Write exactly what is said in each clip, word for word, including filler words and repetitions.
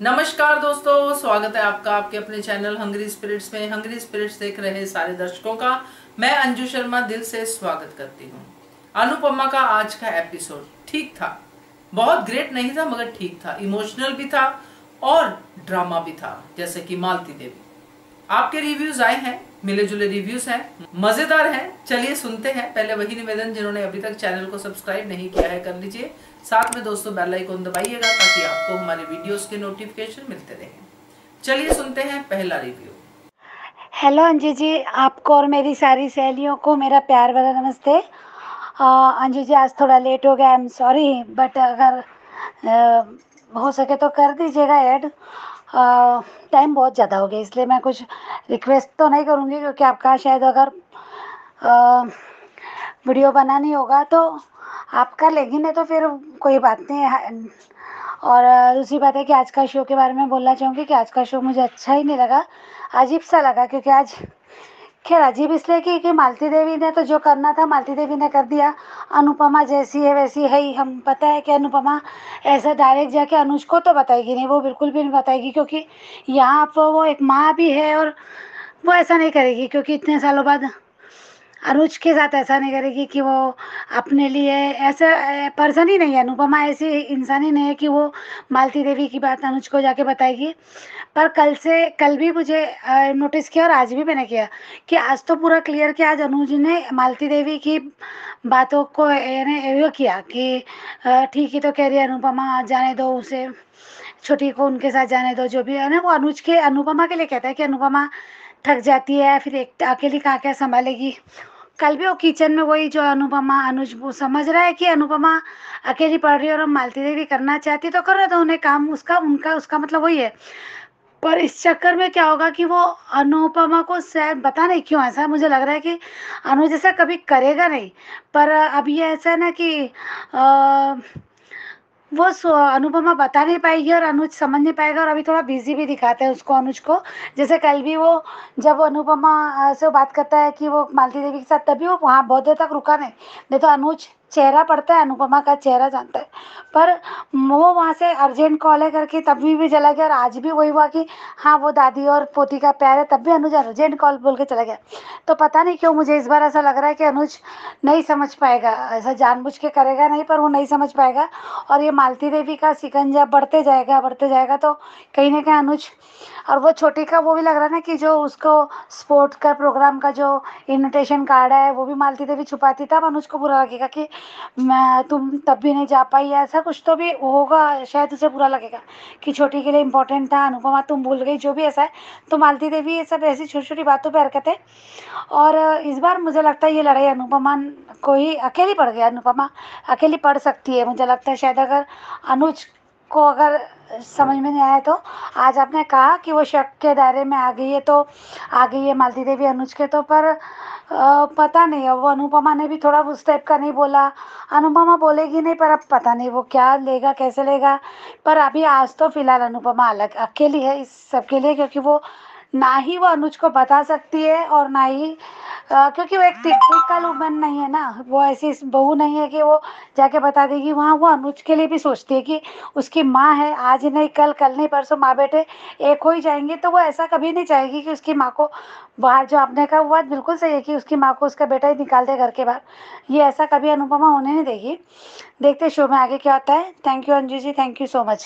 नमस्कार दोस्तों, स्वागत है आपका आपके अपने चैनल हंग्री स्पिरिट्स में। हंग्री स्पिरिट्स देख रहे सारे दर्शकों का मैं अंजू शर्मा दिल से स्वागत करती हूँ। अनुपमा का आज का एपिसोड ठीक था, बहुत ग्रेट नहीं था मगर ठीक था, इमोशनल भी था और ड्रामा भी था, जैसे कि मालती देवी। आपके रिव्यूज आए हैं, मिले जुले रिव्यूज हैं, मजेदार हैं। चलिए सुनते हैं। पहले वही निवेदन, जिन्होंने अभी तक चैनल को सब्सक्राइब नहीं किया है कर लीजिए, साथ में दोस्तों बेल आइकन दबाइएगा ताकि आपको हमारे वीडियोस के नोटिफिकेशन मिलते रहें। चलिए सुनते हैं पहला रिव्यू। हेलो अंजू जी, आपको और मेरी सारी सहेलियों को मेरा प्यार भरा नमस्ते। अंजू जी आज थोड़ा लेट हो गया, आई एम सॉरी, बट अगर आ, हो सके तो कर दीजिएगा ऐड। टाइम बहुत ज़्यादा हो गया इसलिए मैं कुछ रिक्वेस्ट तो नहीं करूँगी, क्योंकि आपका शायद अगर आ, वीडियो बनानी होगा तो आप कर लेंगी, नहीं तो फिर कोई बात नहीं है। और दूसरी बात है कि आज का शो के बारे में बोलना चाहूँगी कि आज का शो मुझे अच्छा ही नहीं लगा, अजीब सा लगा। क्योंकि आज खैर अजीब इसलिए कि, कि मालती देवी ने तो जो करना था मालती देवी ने कर दिया। अनुपमा जैसी है वैसी है ही। हम पता है कि अनुपमा ऐसा डायरेक्ट जाके अनुज को तो बताएगी नहीं, वो बिल्कुल भी नहीं बताएगी, क्योंकि यहाँ पर वो एक माँ भी है और वो ऐसा नहीं करेगी। क्योंकि इतने सालों बाद अनुज के साथ ऐसा नहीं करेगी कि वो अपने लिए ऐसा पर्सन ही नहीं है। अनुपमा ऐसी इंसान ही नहीं है कि वो मालती देवी की बात अनुज को जाके बताएगी। पर कल से कल भी मुझे नोटिस किया और आज भी मैंने किया कि आज तो पूरा क्लियर किया। आज अनुज ने मालती देवी की बातों को यानी वो किया कि ठीक ही तो कह रही है अनुपमा, जाने दो उसे, छोटी को उनके साथ जाने दो, जो भी है ना। वो अनुज के अनुपमा के लिए कहता है कि अनुपमा थक जाती है, फिर एक अकेली कहाँ क्या संभालेगी। कल भी वो किचन में वही जो अनुपमा अनुज वो समझ रहा है कि अनुपमा अकेली पड़ रही है और मालती देवी करना चाहती तो कर रहा था उन्हें काम, उसका उनका उसका मतलब वही है। पर इस चक्कर में क्या होगा कि वो अनुपमा को शायद पता नहीं क्यों ऐसा मुझे लग रहा है कि अनुज ऐसा कभी करेगा नहीं। पर अब ये ऐसा है ना कि आ, वो अनुपमा बता नहीं पाएगी और अनुज समझ नहीं पाएगा। और अभी थोड़ा बिजी भी दिखाते हैं उसको, अनुज को। जैसे कल भी वो जब अनुपमा से बात करता है कि वो मालती देवी के साथ, तभी वो वहाँ बहुत देर तक रुका नहीं। नहीं तो अनुज चेहरा पड़ता है, अनुपमा का चेहरा जानता है। पर वो वहाँ से अर्जेंट कॉल है करके तभी भी चला गया। और आज भी वही हुआ कि हाँ वो दादी और पोती का प्यार है, तब भी अनुज अर्जेंट कॉल बोल के चला गया। तो पता नहीं क्यों मुझे इस बार ऐसा लग रहा है कि अनुज नहीं समझ पाएगा, ऐसा जानबूझ के करेगा नहीं पर वो नहीं समझ पाएगा। और ये मालती देवी का शिकंजा बढ़ते जाएगा बढ़ते जाएगा तो कहीं ना कहीं अनुज और वो छोटी का वो भी लग रहा है ना कि जो उसको स्पोर्ट्स का प्रोग्राम का जो इनविटेशन कार्ड है वो भी मालती देवी छुपाती, तब अनुज को बुरा लगेगा कि मैं तुम तब भी नहीं जा पाई, ऐसा कुछ तो भी होगा। शायद उसे बुरा लगेगा कि छोटी के लिए इम्पोर्टेंट था, अनुपमा तुम भूल गई, जो भी ऐसा है। तो मालती देवी ये सब ऐसी छोटी छोटी बातों पर हरकत है। और इस बार मुझे लगता है ये लड़ाई अनुपमा को ही अकेली पड़ गया। अनुपमा अकेली पड़ सकती है मुझे लगता है। शायद अगर अनुज को अगर समझ में नहीं आया तो आज आपने कहा कि वो शक के दायरे में आ गई है, तो आ गई है मालती देवी अनुज के तो। पर आ, पता नहीं है, वो अनुपमा ने भी थोड़ा उस टाइप का नहीं बोला। अनुपमा बोलेगी नहीं, पर अब पता नहीं वो क्या लेगा कैसे लेगा। पर अभी आज तो फिलहाल अनुपमा अलग अकेली है इस सब के लिए, क्योंकि वो ना ही वो अनुज को बता सकती है और ना ही आ, क्योंकि वो एक टिपिकल वुमन नहीं है ना, वो ऐसी बहू नहीं है कि वो जाके बता देगी। वहाँ वो अनुज के लिए भी सोचती है कि उसकी माँ है, आज नहीं कल, कल नहीं परसों माँ बेटे एक हो ही जाएंगे। तो वो ऐसा कभी नहीं चाहेगी कि उसकी माँ को बाहर, जो आपने कहा वो बात बिल्कुल सही है कि उसकी माँ को उसका बेटा ही निकाल दे घर के बाहर। ये ऐसा कभी अनुपमा होने नहीं देगी। देखते शो में आगे क्या होता है। Thank you Anju ji, thank you so much.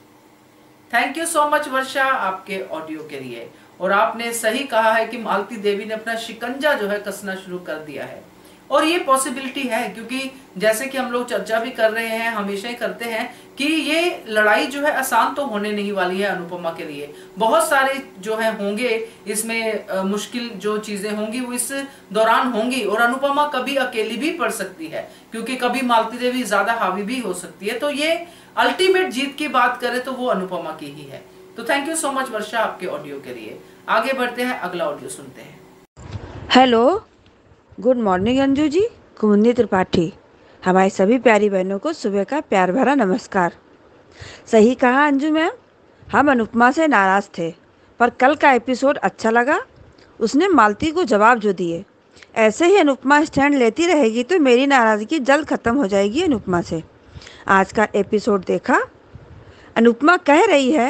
Thank you so much Varsha आपके ऑडियो के लिए। और आपने सही कहा है कि मालती देवी ने अपना शिकंजा जो है कसना शुरू कर दिया है। और ये पॉसिबिलिटी है, क्योंकि जैसे कि हम लोग चर्चा भी कर रहे हैं, हमेशा ही करते हैं कि ये लड़ाई जो है आसान तो होने नहीं वाली है अनुपमा के लिए। बहुत सारे जो है होंगे इसमें, आ, मुश्किल जो चीजें होंगी वो इस दौरान होंगी। और अनुपमा कभी अकेली भी पड़ सकती है, क्योंकि कभी मालती देवी ज्यादा हावी भी हो सकती है। तो ये अल्टीमेट जीत की बात करें तो वो अनुपमा की ही है। तो thank you so much Varsha आपके ऑडियो के लिए। आगे बढ़ते हैं, अगला ऑडियो सुनते हैं। Hello, good morning Anju ji, Kumudini Tripathi. हमारी सभी प्यारी बहनों को सुबह का प्यार भरा नमस्कार। सही कहा अंजू मैम, हम अनुपमा से नाराज़ थे, पर कल का एपिसोड अच्छा लगा। उसने मालती को जवाब जो दिए, ऐसे ही अनुपमा स्टैंड लेती रहेगी तो मेरी नाराज़गी जल्द ख़त्म हो जाएगी अनुपमा से। आज का एपिसोड देखा, अनुपमा कह रही है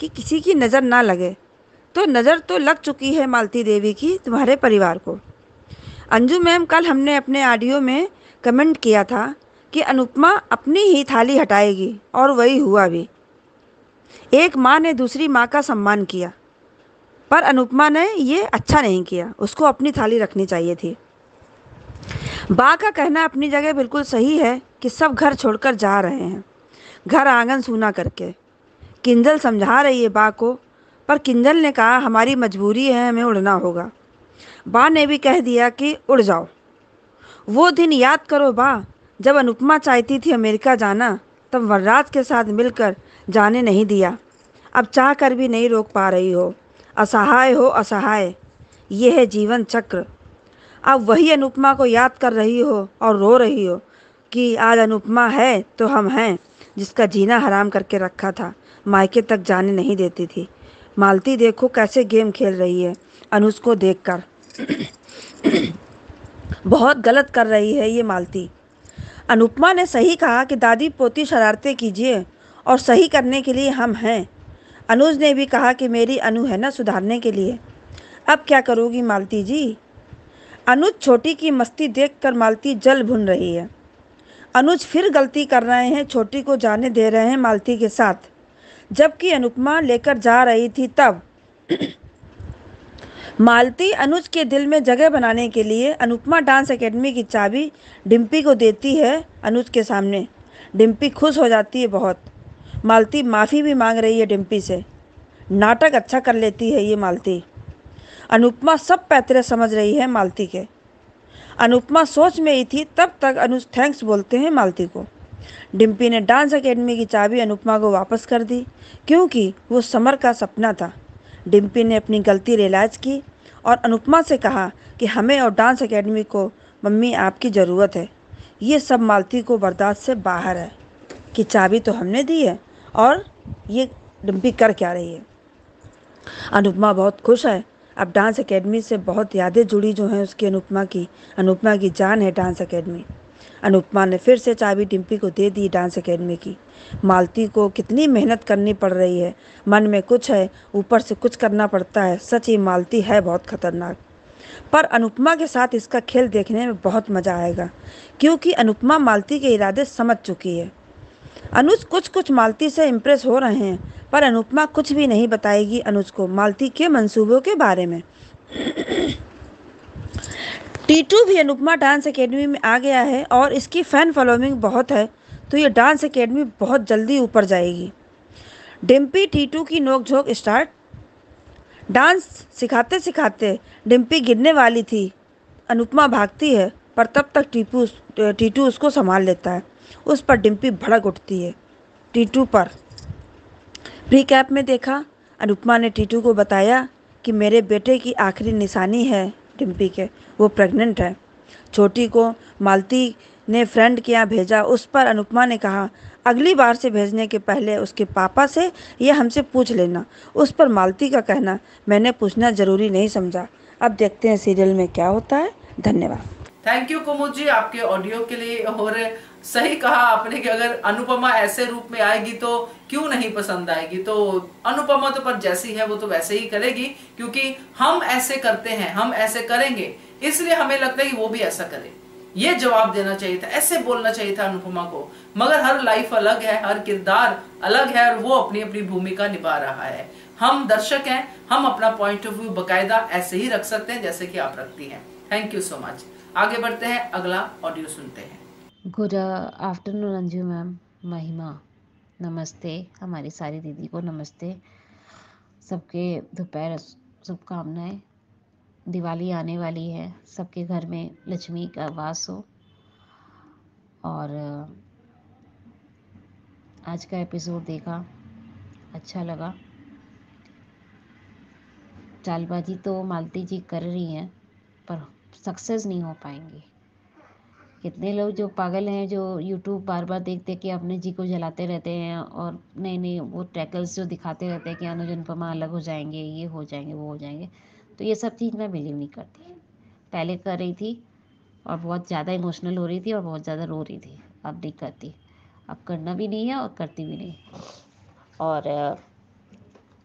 कि किसी की नज़र ना लगे, तो नज़र तो लग चुकी है मालती देवी की तुम्हारे परिवार को। अंजू मैम, कल हमने अपने ऑडियो में कमेंट किया था कि अनुपमा अपनी ही थाली हटाएगी, और वही हुआ भी। एक माँ ने दूसरी माँ का सम्मान किया, पर अनुपमा ने ये अच्छा नहीं किया, उसको अपनी थाली रखनी चाहिए थी। बा का कहना अपनी जगह बिल्कुल सही है कि सब घर छोड़कर जा रहे हैं, घर आंगन सूना करके। किंजल समझा रही है बा को, पर किंजल ने कहा हमारी मजबूरी है, हमें उड़ना होगा। बा ने भी कह दिया कि उड़ जाओ। वो दिन याद करो बा, जब अनुपमा चाहती थी अमेरिका जाना, तब वरराज के साथ मिलकर जाने नहीं दिया। अब चाह कर भी नहीं रोक पा रही हो, असहाय हो असहाय। ये है जीवन चक्र। अब वही अनुपमा को याद कर रही हो और रो रही हो कि आज अनुपमा है तो हम हैं, जिसका जीना हराम करके रखा था, मायके तक जाने नहीं देती थी। मालती देखो कैसे गेम खेल रही है अनुज को देखकर। बहुत गलत कर रही है ये मालती। अनुपमा ने सही कहा कि दादी पोती शरारतें कीजिए, और सही करने के लिए हम हैं। अनुज ने भी कहा कि मेरी अनु है ना सुधारने के लिए। अब क्या करोगी मालती जी? अनुज छोटी की मस्ती देखकर मालती जल भुन रही है। अनुज फिर गलती कर रहे हैं, छोटी को जाने दे रहे हैं मालती के साथ, जबकि अनुपमा लेकर जा रही थी तब। मालती अनुज के दिल में जगह बनाने के लिए अनुपमा डांस एकेडमी की चाबी डिम्पी को देती है अनुज के सामने। डिम्पी खुश हो जाती है बहुत। मालती माफ़ी भी मांग रही है डिम्पी से। नाटक अच्छा कर लेती है ये मालती। अनुपमा सब पैतरे समझ रही है मालती के। अनुपमा सोच में ही थी, तब तक अनुज थैंक्स बोलते हैं मालती को। डिम्पी ने डांस एकेडमी की चाबी अनुपमा को वापस कर दी, क्योंकि वो समर का सपना था। डिम्पी ने अपनी गलती रियलाइज़ की और अनुपमा से कहा कि हमें और डांस एकेडमी को मम्मी आपकी ज़रूरत है। ये सब मालती को बर्दाश्त से बाहर है कि चाबी तो हमने दी है और ये डिम्पी कर क्या रही है। अनुपमा बहुत खुश है। अब डांस एकेडमी से बहुत यादें जुड़ी जो हैं उसकी अनुपमा की। अनुपमा की जान है डांस एकेडमी। अनुपमा ने फिर से चाबी डिम्पी को दे दी डांस एकेडमी की। मालती को कितनी मेहनत करनी पड़ रही है, मन में कुछ है, ऊपर से कुछ करना पड़ता है। सच ही मालती है बहुत खतरनाक। पर अनुपमा के साथ इसका खेल देखने में बहुत मज़ा आएगा, क्योंकि अनुपमा मालती के इरादे समझ चुकी है। अनुज कुछ कुछ मालती से इम्प्रेस हो रहे हैं, पर अनुपमा कुछ भी नहीं बताएगी अनुज को मालती के मंसूबों के बारे में। टीटू भी अनुपमा डांस एकेडमी में आ गया है और इसकी फ़ैन फॉलोइंग बहुत है, तो ये डांस एकेडमी बहुत जल्दी ऊपर जाएगी। डिम्पी टीटू की नोकझोंक स्टार्ट। डांस सिखाते सिखाते डिम्पी गिरने वाली थी। अनुपमा भागती है, पर तब तक टीपू टीटू उसको संभाल लेता है। उस पर डिम्पी भड़क उठती है, टीटू पर। प्री कैप में देखा, अनुपमा ने टीटू को बताया कि मेरे बेटे की आखिरी निशानी है डिम्पी के, वो प्रेग्नेंट है। छोटी को मालती ने फ्रेंड के यहाँ भेजा। उस पर अनुपमा ने कहा अगली बार से भेजने के पहले उसके पापा से या हमसे पूछ लेना। उस पर मालती का कहना मैंने पूछना ज़रूरी नहीं समझा। अब देखते हैं सीरियल में क्या होता है। धन्यवाद। थैंक यू कुमुद जी आपके ऑडियो के लिए। और सही कहा आपने कि अगर अनुपमा ऐसे रूप में आएगी तो क्यों नहीं पसंद आएगी। तो अनुपमा तो पर जैसी है वो तो वैसे ही करेगी, क्योंकि हम ऐसे करते हैं, हम ऐसे करेंगे, इसलिए हमें लगता है कि वो भी ऐसा करे। ये जवाब देना चाहिए था, ऐसे बोलना चाहिए था अनुपमा को। मगर हर लाइफ अलग है, हर किरदार अलग है और वो अपनी अपनी भूमिका निभा रहा है। हम दर्शक हैं, हम अपना पॉइंट ऑफ व्यू बकायदा ऐसे ही रख सकते हैं जैसे कि आप रखती हैं। Thank you so much. आगे बढ़ते हैं, अगला ऑडियो सुनते हैं। गुड आफ्टरनून अंजू मैम, महिमा नमस्ते, हमारी सारी दीदी को नमस्ते। सबके दोपहर शुभकामनाएं। दिवाली आने वाली है, सबके घर में लक्ष्मी का वास हो। और आज का एपिसोड देखा, अच्छा लगा। चालबाजी तो मालती जी कर रही हैं, पर सक्सेस नहीं हो पाएंगी। कितने लोग जो पागल हैं, जो यूट्यूब बार बार देख देख के अपने जी को जलाते रहते हैं और नए नए वो ट्रैकर्स जो दिखाते रहते हैं कि अनुज अनुपमा अलग हो जाएंगे, ये हो जाएंगे, वो हो जाएंगे। तो ये सब चीज़ मैं बिलीव नहीं करती। पहले कर रही थी और बहुत ज़्यादा इमोशनल हो रही थी और बहुत ज़्यादा रो रही थी, अब नहीं करती। अब करना भी नहीं है और करती भी नहीं। और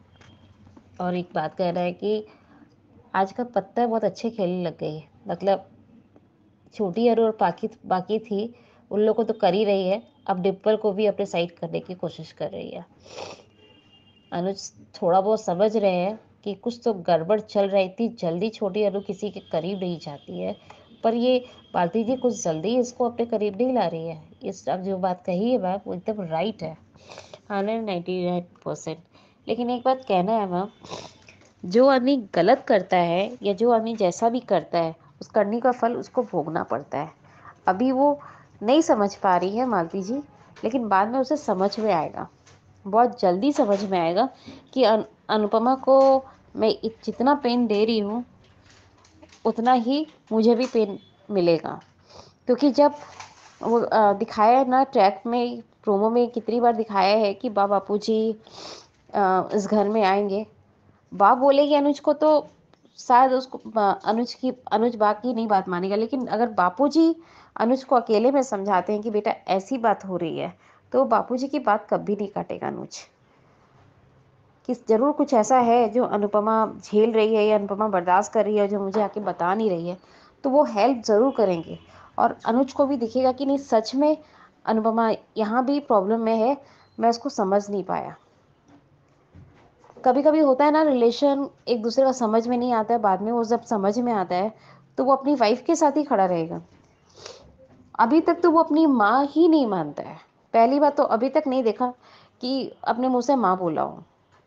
और एक बात कह रहा है कि आज का पत्ता बहुत अच्छे खेलने लग गई है, मतलब छोटी अरु और बाकी बाकी थी उन लोगों को तो कर ही रही है, अब डिम्पल को भी अपने साइड करने की कोशिश कर रही है। अनुज थोड़ा बहुत समझ रहे हैं कि कुछ तो गड़बड़ चल रही थी, जल्दी छोटी अरु किसी के करीब नहीं जाती है, पर ये भारती जी कुछ जल्दी इसको अपने करीब नहीं ला रही है। इस अब जो बात कही है मैम वो एकदम राइट है, हंड्रेड नाइन्टी नाइन परसेंट। लेकिन एक बात कहना है मैम, जो आदमी गलत करता है या जो आदमी जैसा भी करता है उस करने का फल उसको भोगना पड़ता है। अभी वो नहीं समझ पा रही है मालती जी, लेकिन बाद में उसे समझ में आएगा, बहुत जल्दी समझ में आएगा कि अनु, अनुपमा को मैं इत- जितना पेन दे रही हूँ उतना ही मुझे भी पेन मिलेगा। क्योंकि जब वो अ, दिखाया है ना ट्रैक में, प्रोमो में कितनी बार दिखाया है कि बा बापू जी अ, इस घर में आएंगे, बाप बोलेगी अनुज को तो शायद उसको अ, अनुज की अनुज बाप की नहीं बात मानेगा, लेकिन अगर बापूजी अनुज को अकेले में समझाते हैं कि बेटा ऐसी बात हो रही है, तो बापूजी की बात कभी नहीं काटेगा अनुज। कि जरूर कुछ ऐसा है जो अनुपमा झेल रही है या अनुपमा बर्दाश्त कर रही है जो मुझे आके बता नहीं रही है, तो वो हेल्प ज़रूर करेंगे। और अनुज को भी दिखेगा कि नहीं सच में अनुपमा यहाँ भी प्रॉब्लम में है, मैं उसको समझ नहीं पाया। कभी कभी होता है ना, रिलेशन एक दूसरे का समझ में नहीं आता है, बाद में वो जब समझ में आता है तो वो अपनी वाइफ के साथ ही खड़ा रहेगा। अभी तक तो वो अपनी माँ ही नहीं मानता है, पहली बात तो अभी तक नहीं देखा कि अपने मुंह से माँ बोला हो।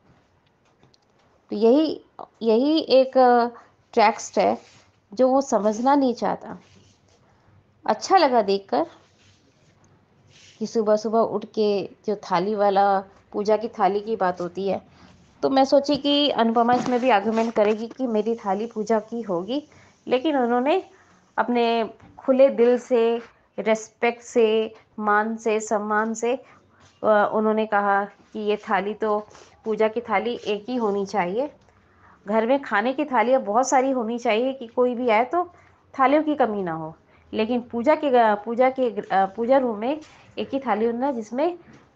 तो यही यही एक ट्रैक्स्ट है जो वो समझना नहीं चाहता। अच्छा लगा देखकर कि सुबह सुबह उठ के जो थाली वाला पूजा की थाली की बात होती है, तो मैं सोची कि अनुपमा इसमें भी आर्गुमेंट करेगी कि मेरी थाली पूजा की होगी, लेकिन उन्होंने अपने खुले दिल से, रेस्पेक्ट से, मान से, सम्मान से अ, उन्होंने कहा कि ये थाली तो पूजा की थाली एक ही होनी चाहिए। घर में खाने की थालियाँ बहुत सारी होनी चाहिए कि कोई भी आए तो थालियों की कमी ना हो, लेकिन पूजा के पूजा के पूजा रूम में एक ही थाली होना, जिसमें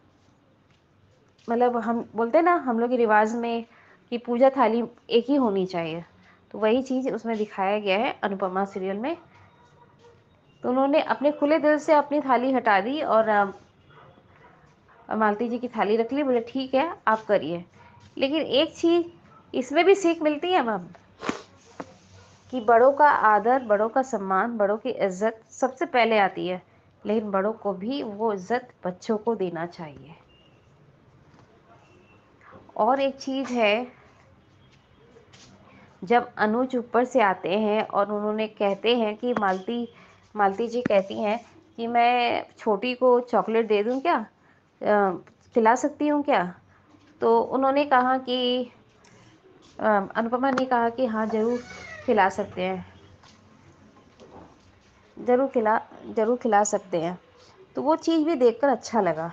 मतलब हम बोलते हैं ना हम लोग के रिवाज में कि पूजा थाली एक ही होनी चाहिए, तो वही चीज़ उसमें दिखाया गया है अनुपमा सीरियल में। तो उन्होंने अपने खुले दिल से अपनी थाली हटा दी और अ, मालती जी की थाली रख ली, बोले ठीक है आप करिए। लेकिन एक चीज़ इसमें भी सीख मिलती है मैम कि बड़ों का आदर, बड़ों का सम्मान, बड़ों की इज्जत सबसे पहले आती है, लेकिन बड़ों को भी वो इज्जत बच्चों को देना चाहिए। और एक चीज़ है, जब अनुज ऊपर से आते हैं और उन्होंने कहते हैं कि मालती मालती जी कहती हैं कि मैं छोटी को चॉकलेट दे दूं क्या, अ, खिला सकती हूँ क्या, तो उन्होंने कहा कि अ, अनुपमा ने कहा कि हाँ ज़रूर खिला सकते हैं, ज़रूर खिला ज़रूर खिला सकते हैं। तो वो चीज़ भी देखकर अच्छा लगा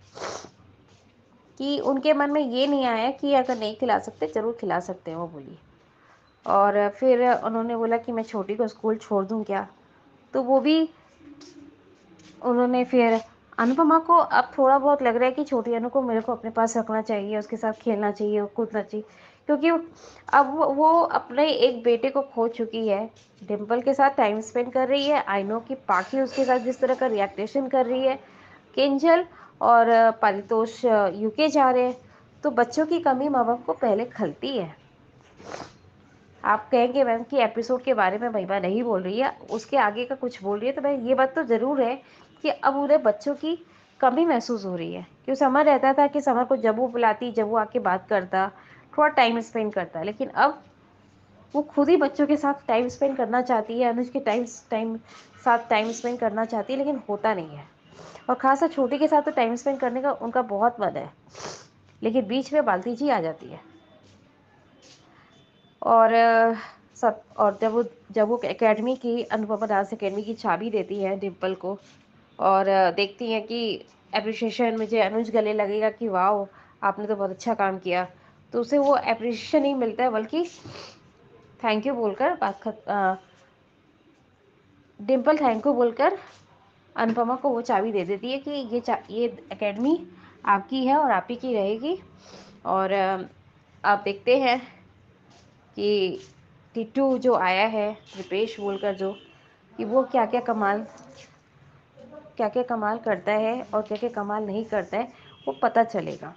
कि उनके मन में ये नहीं आया कि अगर नहीं खिला सकते ज़रूर खिला सकते हैं, वो बोली। और फिर उन्होंने बोला कि मैं छोटी को स्कूल छोड़ दूं क्या, तो वो भी उन्होंने फिर अनुपमा को अब थोड़ा बहुत लग रहा है कि छोटी अनु को मेरे को अपने पास रखना चाहिए, उसके साथ खेलना चाहिए, कूदना चाहिए, क्योंकि अब वो, वो अपने एक बेटे को खो चुकी है। डिम्पल के साथ टाइम स्पेंड कर रही है, आई नो कि पाखी उसके साथ जिस तरह का रिएक्टेशन कर रही है, किंजल और पारितोष यूके जा रहे हैं, तो बच्चों की कमी माँ बाप को पहले खलती है। आप कहेंगे मैम कि एपिसोड के बारे में महिमा नहीं बोल रही है, उसके आगे का कुछ बोल रही है, तो मैं ये बात तो ज़रूर है कि अब उन्हें बच्चों की कमी महसूस हो रही है। क्यों समर रहता था कि समर को जब वो बुलाती, जब वो आके बात करता, थोड़ा टाइम स्पेंड करता, लेकिन अब वो खुद ही बच्चों के साथ टाइम स्पेंड करना चाहती है, अनुज के टाइम टाइम साथ टाइम स्पेंड करना चाहती है, लेकिन होता नहीं है। और खासकर छोटी के साथ तो टाइम स्पेंड करने का उनका बहुत मन है, लेकिन बीच में बाल्टी जी आ जाती है। और अ, सब और जब वो जब वो एकेडमी की, अनुपमा डांस एकेडमी की चाबी देती है डिम्पल को और अ, देखती हैं कि अप्रिशिएशन मुझे अनुज गले लगेगा कि वाह आपने तो बहुत अच्छा काम किया, तो उसे वो अप्रिशिएशन नहीं मिलता है, बल्कि थैंक यू बोलकर बात खत अ, डिम्पल थैंक यू बोलकर अनुपमा को वो चाबी दे देती है कि ये चा ये एकेडमी आपकी है और आप ही की रहेगी, और अ, आप देखते हैं कि टीटू जो आया है रिपेश बोलकर, जो कि वो क्या क्या कमाल क्या क्या कमाल करता है और क्या क्या कमाल नहीं करता है, वो पता चलेगा।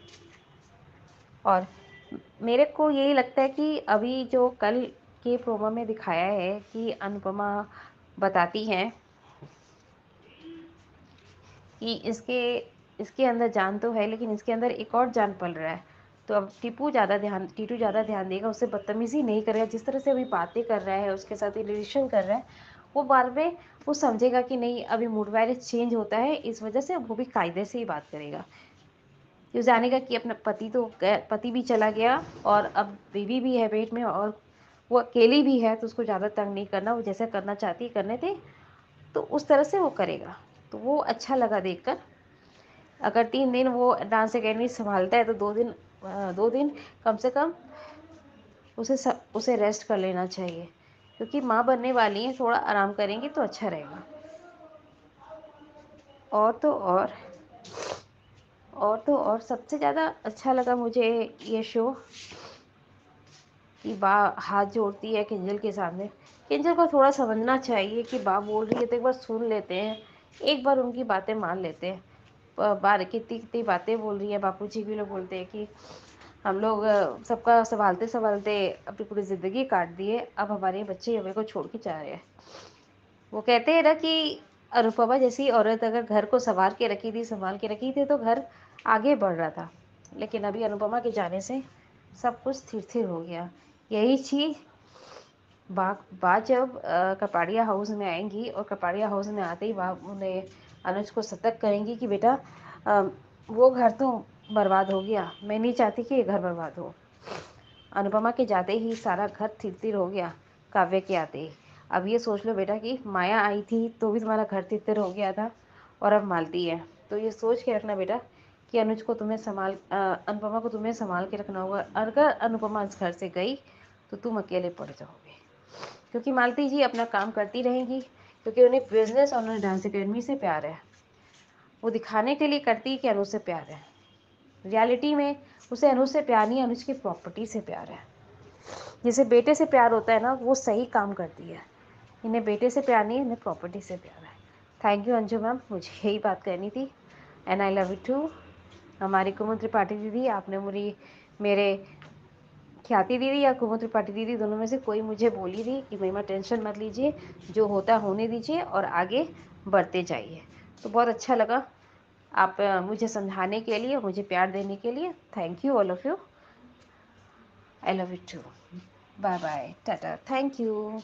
और मेरे को यही लगता है कि अभी जो कल के प्रोमो में दिखाया है कि अनुपमा बताती हैं कि इसके इसके अंदर जान तो है, लेकिन इसके अंदर एक और जान पल रहा है। तो अब टीपू ज़्यादा ध्यान टीटू ज़्यादा ध्यान देगा, उससे बदतमीजी नहीं करेगा, जिस तरह से अभी बातें कर रहा है, उसके साथ रिलेशन कर रहा है, वो बाद में वो समझेगा कि नहीं, अभी मूड वाइज चेंज होता है, इस वजह से वो भी कायदे से ही बात करेगा। ये जानेगा कि अपना पति तो पति भी चला गया और अब बेबी भी है पेट में और वो अकेली भी है, तो उसको ज़्यादा तंग नहीं करना, वो जैसा करना चाहती है करने थे, तो उस तरह से वो करेगा। तो वो अच्छा लगा देखकर। अगर तीन दिन वो डांस अकेडमी संभालता है तो दो दिन दो दिन कम से कम उसे सब उसे रेस्ट कर लेना चाहिए, क्योंकि माँ बनने वाली है, थोड़ा आराम करेंगी तो अच्छा रहेगा। और तो और और तो और सबसे ज़्यादा अच्छा लगा मुझे ये शो कि बा हाथ जोड़ती है किंजल के सामने। किंजल को थोड़ा समझना चाहिए कि बा बोल रही है तो एक बार सुन लेते हैं, एक बार उनकी बातें मान लेते हैं। बार कितनी कितनी बातें बोल रही है, बापूजी भी लोग बोलते हैं कि हम लोग सबका संभालते संभालते अपनी पूरी ज़िंदगी काट दिए, अब हमारे बच्चे हमें को छोड़ के जा रहे हैं। वो कहते हैं ना कि अनुपमा जैसी औरत अगर घर को संभाल के रखी थी संभाल के रखी थी तो घर आगे बढ़ रहा था, लेकिन अभी अनुपमा के जाने से सब कुछ स्थिर स्थिर हो गया। यही चीज़ बात बात जब कपाड़िया हाउस में आएंगी और कपाड़िया हाउस में आते ही वह उन्हें अनुज को सतर्क करेंगी कि बेटा आ, वो घर तो बर्बाद हो गया, मैं नहीं चाहती कि ये घर बर्बाद हो। अनुपमा के जाते ही सारा घर थिर थिर हो गया, काव्य के आते ही। अब ये सोच लो बेटा कि माया आई थी तो भी तुम्हारा घर थिर थिर हो गया था और अब मालती है, तो ये सोच के रखना बेटा कि अनुज को तुम्हें संभाल अनुपमा को तुम्हें संभाल के रखना होगा। अगर अनुपमा इस घर से गई तो तुम अकेले पड़ जाओगे, क्योंकि मालती जी अपना काम करती रहेंगी, क्योंकि उन्हें बिजनेस और उन्हें डांस अकेडमी से प्यार है। वो दिखाने के लिए करती है कि अनुज से प्यार है, रियलिटी में उसे अनुज से प्यार नहीं, अनुज की प्रॉपर्टी से प्यार है। जैसे बेटे से प्यार होता है ना, वो सही काम करती है। इन्हें बेटे से प्यार नहीं, इन्हें प्रॉपर्टी से प्यार है। थैंक यू अंजू मैम, मुझे यही बात करनी थी। And I love you too. हमारी कुमुद त्रिपाठी दीदी, आपने मुझे मेरे ख्याति दीदी या कुमुद त्रिपाठी दीदी दोनों में से कोई मुझे बोली थी कि महिमा टेंशन मत लीजिए, जो होता होने दीजिए और आगे बढ़ते जाइए। तो बहुत अच्छा लगा आप मुझे समझाने के लिए, मुझे प्यार देने के लिए। Thank you all of you. I love you too. Bye bye, tata, thank you.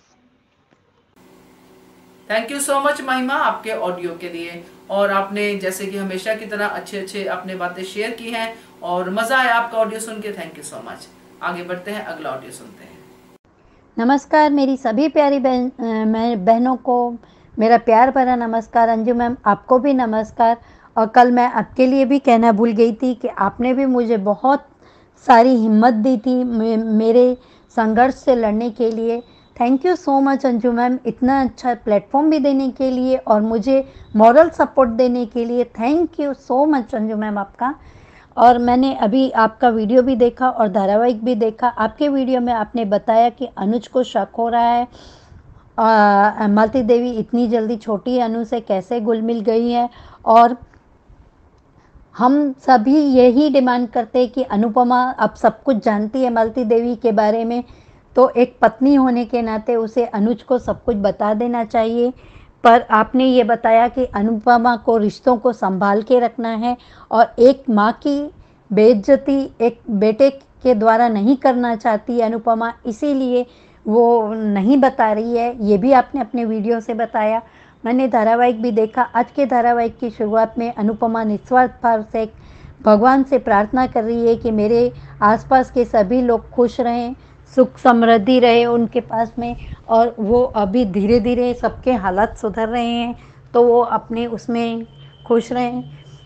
Thank you so much Mahima आपके ऑडियो के लिए। और आपने जैसे कि हमेशा की तरह अच्छे अच्छे अपने बातें शेयर की हैं और मजा आया आपका ऑडियो सुन के। Thank you so much. आगे बढ़ते हैं, अगला ऑडियो सुनते हैं। नमस्कार मेरी सभी प्यारी बहन मैं बहनों को मेरा प्यार भरा नमस्कार। अंजू मैम आपको भी नमस्कार। और कल मैं आपके लिए भी कहना भूल गई थी कि आपने भी मुझे बहुत सारी हिम्मत दी थी मे, मेरे संघर्ष से लड़ने के लिए। Thank you so much Anju ma'am, इतना अच्छा प्लेटफॉर्म भी देने के लिए और मुझे मॉरल सपोर्ट देने के लिए। Thank you so much Anju ma'am आपका। और मैंने अभी आपका वीडियो भी देखा और धारावाहिक भी देखा। आपके वीडियो में आपने बताया कि अनुज को शक हो रहा है आ, मालती देवी इतनी जल्दी छोटी अनु से कैसे घुल मिल गई है। और हम सभी यही डिमांड करते हैं कि अनुपमा अब सब कुछ जानती है मालती देवी के बारे में, तो एक पत्नी होने के नाते उसे अनुज को सब कुछ बता देना चाहिए। पर आपने ये बताया कि अनुपमा को रिश्तों को संभाल के रखना है और एक माँ की बेइज्जती एक बेटे के द्वारा नहीं करना चाहती अनुपमा, इसीलिए वो नहीं बता रही है। ये भी आपने अपने वीडियो से बताया। मैंने धारावाहिक भी देखा। आज के धारावाहिक की शुरुआत में अनुपमा निस्वार्थ भाव से भगवान से प्रार्थना कर रही है कि मेरे आसपास के सभी लोग खुश रहें, सुख समृद्धि रहे उनके पास में। और वो अभी धीरे धीरे सबके हालात सुधर रहे हैं, तो वो अपने उसमें खुश रहें।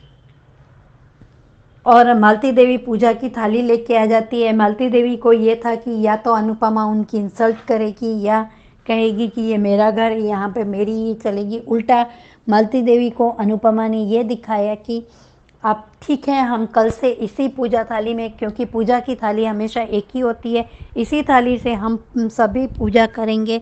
और मालती देवी पूजा की थाली लेके आ जाती है। मालती देवी को ये था कि या तो अनुपमा उनकी इंसल्ट करेगी या कहेगी कि ये मेरा घर, यहाँ पे मेरी ही चलेगी। उल्टा मालती देवी को अनुपमा ने ये दिखाया कि आप ठीक है, हम कल से इसी पूजा थाली में, क्योंकि पूजा की थाली हमेशा एक ही होती है, इसी थाली से हम सभी पूजा करेंगे।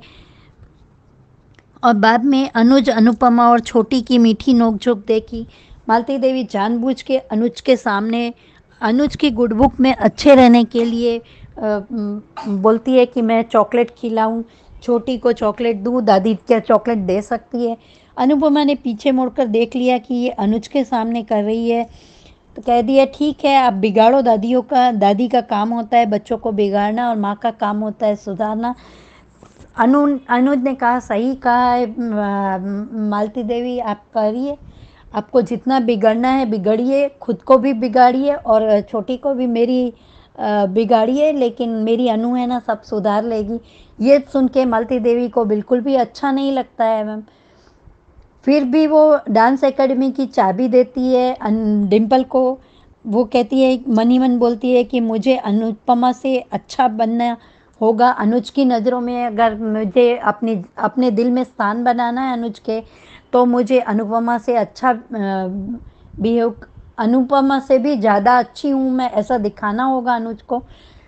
और बाद में अनुज, अनुपमा और छोटी की मीठी नोकझोंक देखी। मालती देवी जानबूझ के अनुज के सामने, अनुज की गुड बुक में अच्छे रहने के लिए आ, बोलती है कि मैं चॉकलेट खिलाऊं, छोटी को चॉकलेट दूं, दादी क्या चॉकलेट दे सकती है। अनुपमा ने पीछे मुड़कर देख लिया कि ये अनुज के सामने कर रही है, तो कह दिया ठीक है, आप बिगाड़ो, दादियों का दादी का काम होता है बच्चों को बिगाड़ना और माँ का काम होता है सुधारना। अनु अनुज ने कहा सही कहा है मालती देवी, आप करिए, आपको जितना बिगड़ना है बिगड़िए, खुद को भी बिगाड़िए और छोटी को भी मेरी बिगाड़िए, लेकिन मेरी अनु है ना, सब सुधार लेगी। ये सुन के मालती देवी को बिल्कुल भी अच्छा नहीं लगता है मैम। फिर भी वो डांस एकेडमी की चाबी देती है डिम्पल को। वो कहती है, मन ही मन बोलती है कि मुझे अनुपमा से अच्छा बनना होगा। अनुज की नज़रों में अगर मुझे अपनी अपने दिल में स्थान बनाना है अनुज के, तो मुझे अनुपमा से अच्छा बिहेव, अनुपमा से भी ज़्यादा अच्छी हूँ मैं, ऐसा दिखाना होगा अनुज को।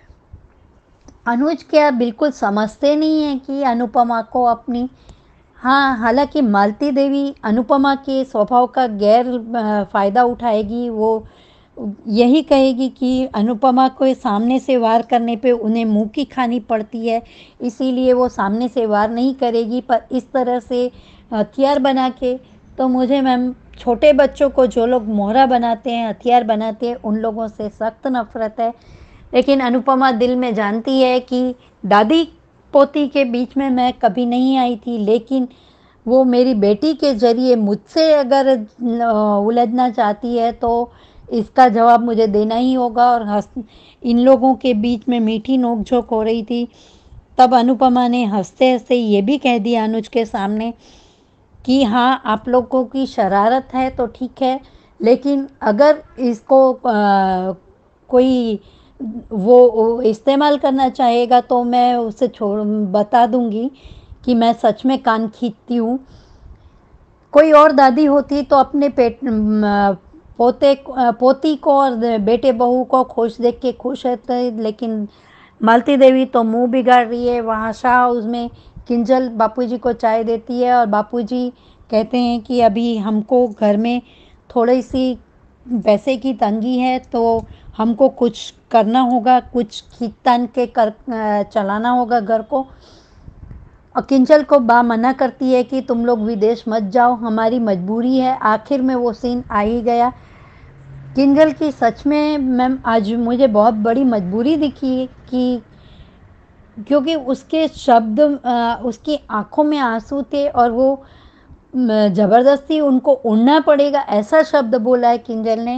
अनुज क्या बिल्कुल समझते नहीं है कि अनुपमा को अपनी, हाँ, हालांकि मालती देवी अनुपमा के स्वभाव का गैर फ़ायदा उठाएगी। वो यही कहेगी कि अनुपमा को सामने से वार करने पे उन्हें मुंह की खानी पड़ती है, इसीलिए वो सामने से वार नहीं करेगी। पर इस तरह से हथियार बना के, तो मुझे मैम छोटे बच्चों को जो लोग मोहरा बनाते हैं, हथियार बनाते हैं, उन लोगों से सख्त नफरत है। लेकिन अनुपमा दिल में जानती है कि दादी पोती के बीच में मैं कभी नहीं आई थी, लेकिन वो मेरी बेटी के ज़रिए मुझसे अगर उलझना चाहती है तो इसका जवाब मुझे देना ही होगा। और हंस, इन लोगों के बीच में मीठी नोकझोंक हो रही थी, तब अनुपमा ने हंसते हंसते ये भी कह दिया अनुज के सामने कि हाँ, आप लोगों की शरारत है तो ठीक है, लेकिन अगर इसको आ, कोई वो इस्तेमाल करना चाहेगा तो मैं उसे छोड़ बता दूंगी कि मैं सच में कान खींचती हूँ। कोई और दादी होती तो अपने पेट पोते पोती को और बेटे बहू को खुश देख के खुश रहते, लेकिन मालती देवी तो मुंह बिगाड़ रही है। वहाँ शाह हाउस में किंजल बापूजी को चाय देती है और बापूजी कहते हैं कि अभी हमको घर में थोड़ी सी पैसे की तंगी है, तो हमको कुछ करना होगा, कुछ खींच तान के कर चलाना होगा घर को। और किंजल को बा मना करती है कि तुम लोग विदेश मत जाओ, हमारी मजबूरी है। आखिर में वो सीन आ ही गया। किंजल की सच में मैम आज मुझे बहुत बड़ी मजबूरी दिखी कि, क्योंकि उसके शब्द, उसकी आंखों में आंसू थे और वो ज़बरदस्ती उनको उड़ना पड़ेगा ऐसा शब्द बोला है किंजल ने।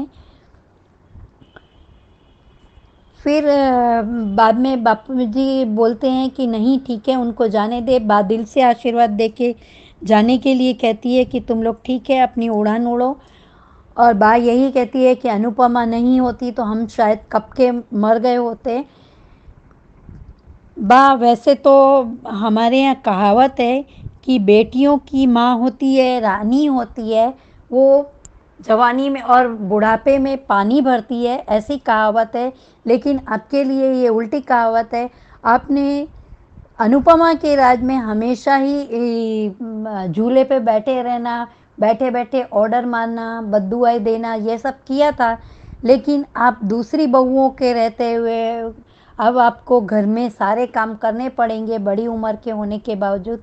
फिर बाद में बापू जी बोलते हैं कि नहीं ठीक है, उनको जाने दे। बा दिल से आशीर्वाद दे के जाने के लिए कहती है कि तुम लोग ठीक है, अपनी उड़ान उड़ो। और बा यही कहती है कि अनुपमा नहीं होती तो हम शायद कब के मर गए होते। बा वैसे तो हमारे यहाँ कहावत है कि बेटियों की माँ होती है, रानी होती है, वो जवानी में और बुढ़ापे में पानी भरती है, ऐसी कहावत है। लेकिन आपके लिए ये उल्टी कहावत है। आपने अनुपमा के राज में हमेशा ही झूले पे बैठे रहना, बैठे बैठे ऑर्डर मारना, बद्दुआएं देना, ये सब किया था। लेकिन आप दूसरी बहुओं के रहते हुए अब आपको घर में सारे काम करने पड़ेंगे बड़ी उम्र के होने के बावजूद।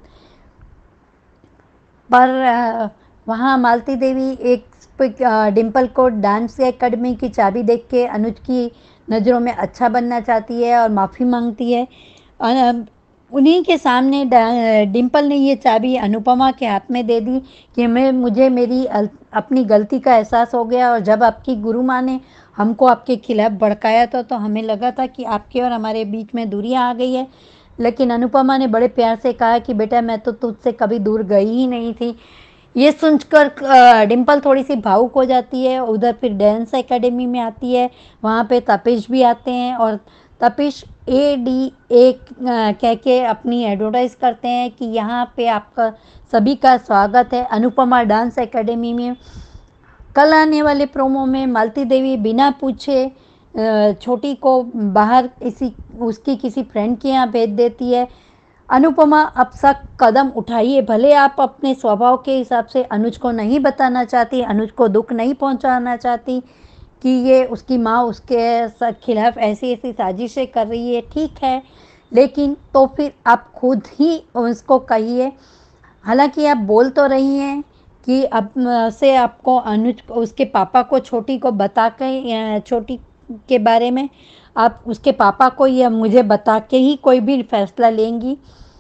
पर वहाँ मालती देवी एक डिम्पल को डांस एकेडमी की चाबी देख के अनुज की नज़रों में अच्छा बनना चाहती है और माफ़ी मांगती है। उन्हीं के सामने डिम्पल ने ये चाबी अनुपमा के हाथ में दे दी कि मैं मुझे मेरी अपनी गलती का एहसास हो गया, और जब आपकी गुरु माँ ने हमको आपके खिलाफ भड़काया था तो हमें लगा था कि आपके और हमारे बीच में दूरियां आ गई है। लेकिन अनुपमा ने बड़े प्यार से कहा कि बेटा मैं तो तुझसे कभी दूर गई ही नहीं थी। ये सुनकर डिम्पल थोड़ी सी भावुक हो जाती है। उधर फिर डांस एकेडमी में आती है, वहाँ पे तपिश भी आते हैं और तपिश ए डी एक कह के अपनी एडवर्टाइज करते हैं कि यहाँ पे आपका सभी का स्वागत है अनुपमा डांस एकेडमी में। कल आने वाले प्रोमो में मालती देवी बिना पूछे छोटी को बाहर इसी उसकी किसी फ्रेंड के यहाँ भेज देती है। अनुपमा अब सख्त कदम उठाइए, भले आप अपने स्वभाव के हिसाब से अनुज को नहीं बताना चाहती, अनुज को दुख नहीं पहुंचाना चाहती कि ये उसकी माँ उसके खिलाफ ऐसी ऐसी साजिशें कर रही है, ठीक है, लेकिन तो फिर आप खुद ही उसको कहिए। हालांकि आप बोल तो रही हैं कि अब से आपको अनुज उसके पापा को छोटी को बता के छोटी के बारे में आप उसके पापा को या मुझे बता के ही कोई भी फैसला लेंगी।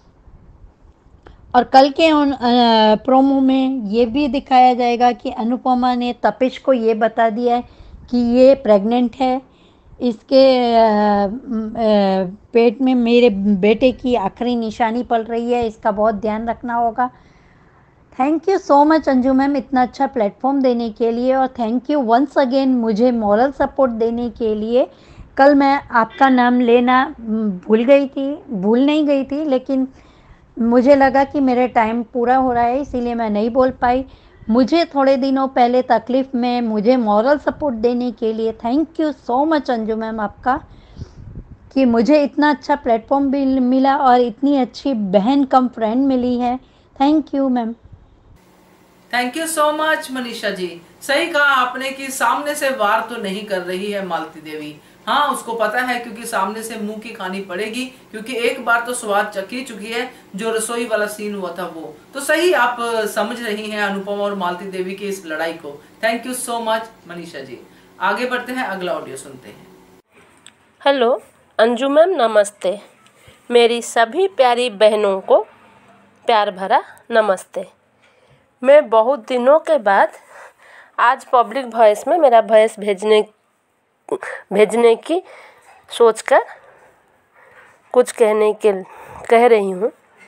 और कल के उन प्रोमो में ये भी दिखाया जाएगा कि अनुपमा ने तपिश को ये बता दिया है कि ये प्रेग्नेंट है, इसके आ, आ, पेट में मेरे बेटे की आखिरी निशानी पड़ रही है, इसका बहुत ध्यान रखना होगा। Thank you so much Anju ma'am इतना अच्छा प्लेटफॉर्म देने के लिए, और थैंक यू वंस अगेन मुझे मॉरल सपोर्ट देने के लिए। कल मैं आपका नाम लेना भूल गई थी, भूल नहीं गई थी, लेकिन मुझे लगा कि मेरे टाइम पूरा हो रहा है इसीलिए मैं नहीं बोल पाई। मुझे थोड़े दिनों पहले तकलीफ़ में मुझे मॉरल सपोर्ट देने के लिए thank you so much Anju ma'am आपका, कि मुझे इतना अच्छा प्लेटफॉर्म भी मिला और इतनी अच्छी बहन कम फ्रेंड मिली है। Thank you ma'am. Thank you so much Manisha ji. सही कहा आपने कि सामने से वार तो नहीं कर रही है मालती देवी। हाँ, उसको पता है क्योंकि सामने से मुंह की खानी पड़ेगी, क्योंकि एक बार तो स्वाद चखी चुकी है जो रसोई वाला सीन हुआ था वो। तो सही आप समझ रही हैं अनुपमा और मालती देवी की इस लड़ाई को। Thank you so much Manisha ji. आगे बढ़ते हैं, अगला ऑडियो सुनते हैं। हेलो अंजू मैम, नमस्ते। मेरी सभी प्यारी बहनों को प्यार भरा नमस्ते। मैं बहुत दिनों के बाद आज पब्लिक वॉइस में मेरा वॉइस भेजने भेजने की सोचकर कुछ कहने के कह रही हूँ।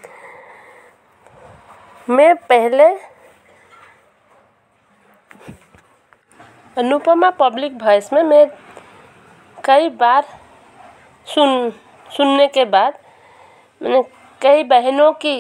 मैं पहले अनुपमा पब्लिक वॉइस में मैं कई बार सुन सुनने के बाद मैंने कई बहनों की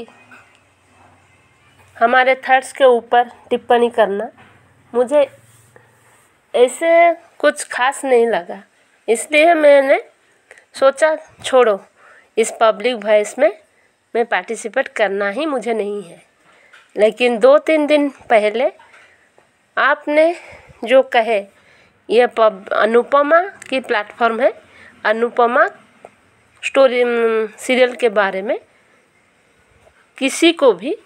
हमारे थर्ड्स के ऊपर टिप्पणी करना मुझे ऐसे कुछ खास नहीं लगा, इसलिए मैंने सोचा छोड़ो, इस पब्लिक वॉइस में मैं पार्टिसिपेट करना ही मुझे नहीं है। लेकिन दो तीन दिन पहले आपने जो कहे, यह पब अनुपमा की प्लेटफॉर्म है, अनुपमा स्टोरी सीरियल के बारे में किसी को भी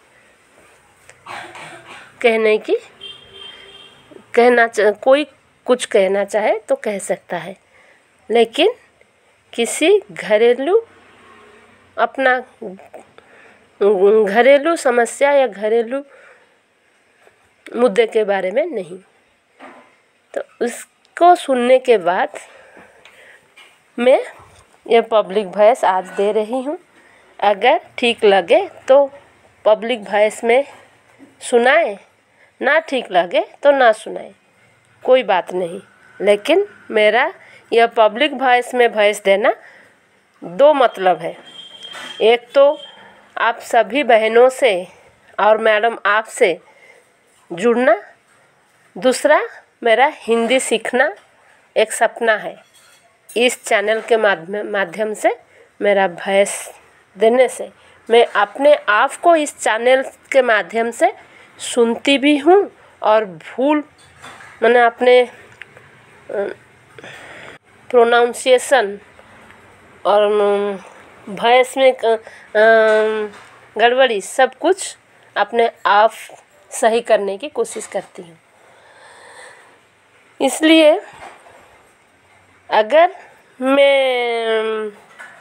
कहने की कहना कोई कुछ कहना चाहे तो कह सकता है, लेकिन किसी घरेलू अपना घरेलू समस्या या घरेलू मुद्दे के बारे में नहीं। तो उसको सुनने के बाद मैं ये पब्लिक वॉइस आज दे रही हूँ। अगर ठीक लगे तो पब्लिक वॉइस में सुनाए, ना ठीक लगे तो ना सुनाए, कोई बात नहीं। लेकिन मेरा यह पब्लिक वॉइस में वॉइस देना दो मतलब है। एक तो आप सभी बहनों से और मैडम आपसे जुड़ना, दूसरा मेरा हिंदी सीखना एक सपना है। इस चैनल के माध्यम से मेरा वॉइस देने से मैं अपने आप को इस चैनल के माध्यम से सुनती भी हूँ और भूल मैंने अपने प्रोनाउंसिएशन और वॉइस में गड़बड़ी सब कुछ अपने आप सही करने की कोशिश करती हूँ। इसलिए अगर मैं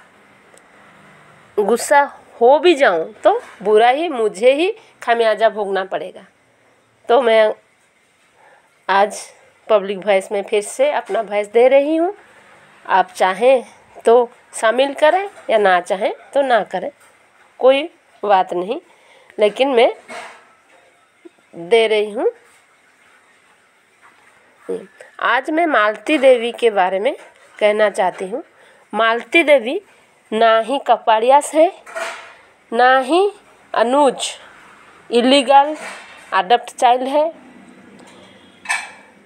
गुस्सा हो भी जाऊँ तो बुरा ही मुझे ही खामियाजा भोगना पड़ेगा। तो मैं आज पब्लिक वॉइस में फिर से अपना वॉइस दे रही हूँ। आप चाहें तो शामिल करें या ना चाहें तो ना करें, कोई बात नहीं, लेकिन मैं दे रही हूँ। आज मैं मालती देवी के बारे में कहना चाहती हूँ। मालती देवी ना ही कपाड़ियास है, ना ही अनुज इलीगल अडॉप्ट चाइल्ड है।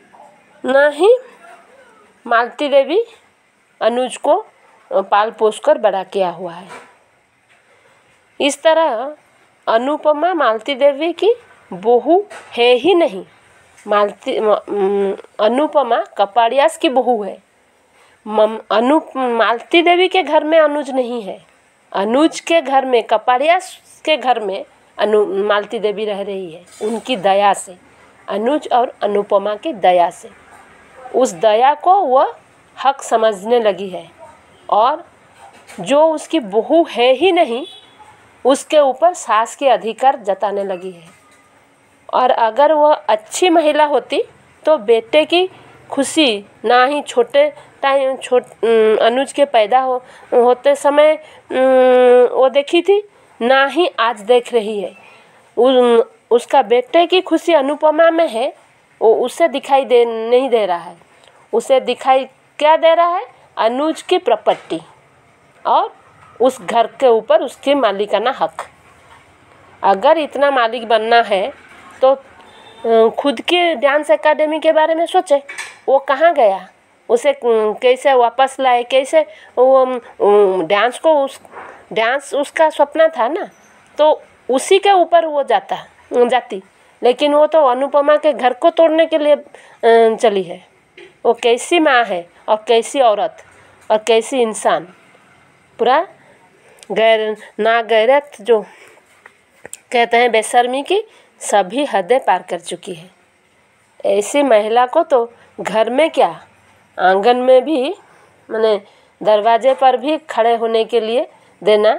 न ही मालती देवी अनुज को पाल पोस कर बड़ा किया हुआ है। इस तरह अनुपमा मालती देवी की बहू है ही नहीं। मालती अनुपमा कपाड़ियास की बहू है। मम अनु मालती देवी के घर में अनुज नहीं है, अनुज के घर में, कपाड़ियास के घर में अनु मालती देवी रह रही है, उनकी दया से, अनुज और अनुपमा की दया से। उस दया को वह हक समझने लगी है और जो उसकी बहू है ही नहीं उसके ऊपर सास के अधिकार जताने लगी है। और अगर वह अच्छी महिला होती तो बेटे की खुशी ना ही छोटे टाइम छोट अनुज के पैदा हो होते समय वो देखी थी, ना ही आज देख रही है। उस, उसका बेटे की खुशी अनुपमा में है, वो उसे दिखाई दे नहीं दे रहा है। उसे दिखाई क्या दे रहा है? अनुज की प्रॉपर्टी और उस घर के ऊपर उसकी मालिकाना हक। अगर इतना मालिक बनना है तो खुद की डांस एकेडमी के बारे में सोचे। वो कहाँ गया, उसे कैसे वापस लाए, कैसे वो डांस को उस डांस उसका सपना था ना, तो उसी के ऊपर वो जाता जाती। लेकिन वो तो अनुपमा के घर को तोड़ने के लिए चली है। वो कैसी माँ है और कैसी औरत और कैसी इंसान, पूरा गैर ना गैरत जो कहते हैं बेशर्मी की सभी हदें पार कर चुकी है। ऐसी महिला को तो घर में क्या, आंगन में भी, माने दरवाजे पर भी खड़े होने के लिए देना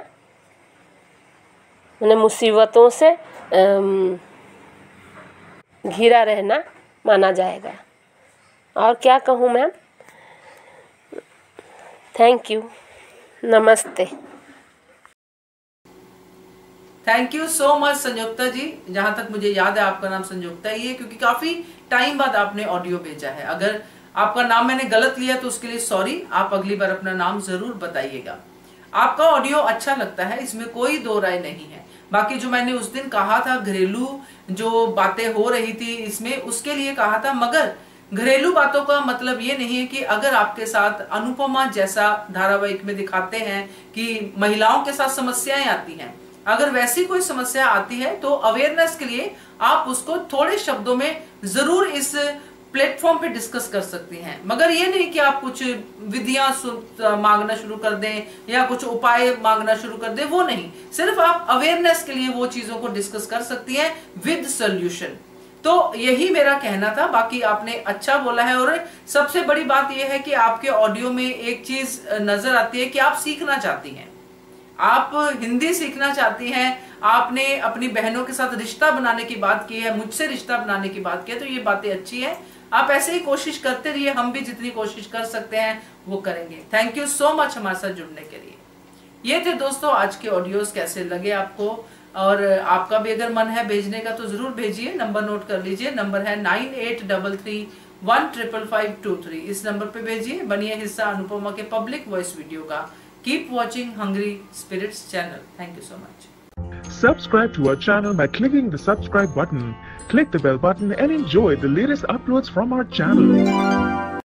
माने मुसीबतों से घिरा रहना माना जाएगा। और क्या कहूँ मैम, थैंक यू, नमस्ते। Thank you so much Sanyukta ji. जहां तक मुझे याद है आपका नाम संयुक्ता ही है, क्योंकि काफी टाइम बाद आपने ऑडियो भेजा है। अगर आपका नाम मैंने गलत लिया तो उसके लिए सॉरी, आप अगली बार अपना नाम जरूर बताइएगा। आपका ऑडियो अच्छा लगता है, इसमें कोई दो राय नहीं है। बाकी जो मैंने उस दिन कहा था घरेलू जो बातें हो रही थी इसमें, उसके लिए कहा था, मगर घरेलू बातों का मतलब ये नहीं है कि अगर आपके साथ अनुपमा जैसा धारावाहिक में दिखाते हैं कि महिलाओं के साथ समस्याएं आती हैं, अगर वैसी कोई समस्या आती है तो अवेयरनेस के लिए आप उसको थोड़े शब्दों में जरूर इस प्लेटफॉर्म पे डिस्कस कर सकती हैं। मगर ये नहीं कि आप कुछ विधियां मांगना शुरू कर दें या कुछ उपाय मांगना शुरू कर दें, वो नहीं। सिर्फ आप अवेयरनेस के लिए वो चीजों को डिस्कस कर सकती हैं विद सोल्यूशन। तो यही मेरा कहना था। बाकी आपने अच्छा बोला है। और सबसे बड़ी बात यह है कि आपके ऑडियो में एक चीज नजर आती है कि आप सीखना चाहती हैं, आप हिंदी सीखना चाहती हैं, आपने अपनी बहनों के साथ रिश्ता बनाने की बात की है, मुझसे रिश्ता बनाने की बात की है, तो ये बातें अच्छी है। आप ऐसे ही कोशिश करते रहिए, हम भी जितनी कोशिश कर सकते हैं वो करेंगे। थैंक यू सो मच हमारे साथ जुड़ने के लिए। ये थे दोस्तों आज के ऑडियोज, कैसे लगे आपको? और आपका भी अगर मन है भेजने का तो जरूर भेजिए। नंबर नोट कर लीजिए, नंबर है nine eight double three one triple five two three. इस नंबर पे भेजिए। बनिए हिस्सा अनुपमा के पब्लिक वॉइस वीडियो का। Keep watching Hungry Spirits channel. Thank you so much. Subscribe to our channel by clicking the subscribe button. Click the bell button and enjoy the latest uploads from our channel.